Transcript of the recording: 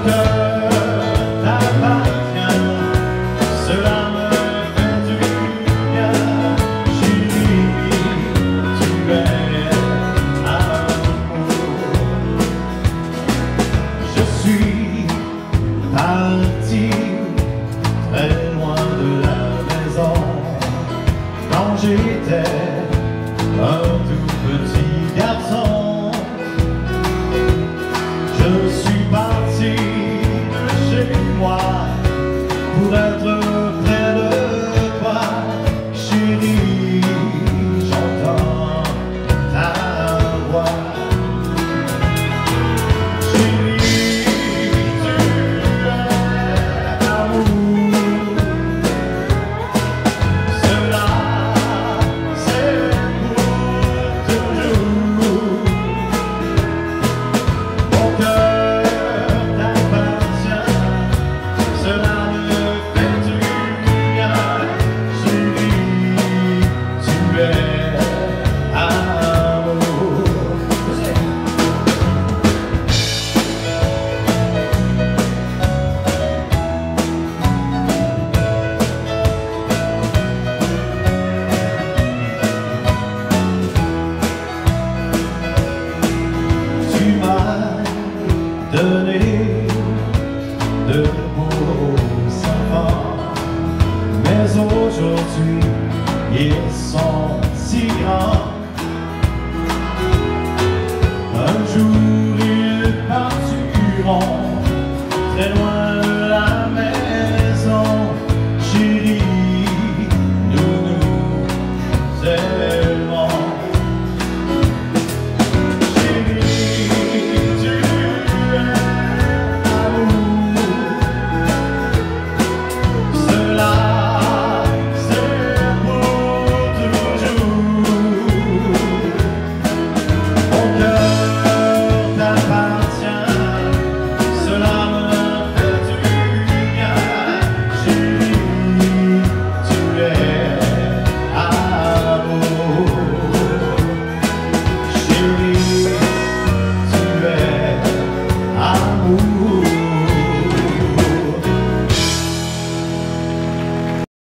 cœur t'appartient, cela me fait du bien. Chérie, tu es amour. Je suis parti très loin de la maison quand j'étais un tout petit garçon. Je suis parti de chez moi pour être près de toi. Chérie, j'entends ta voix. Chérie, tu es amour. Cela, c'est pour toujours. Mon cœur t'appartient, cela me fait du bien. Chérie, tu es amour. Tu m'as donné de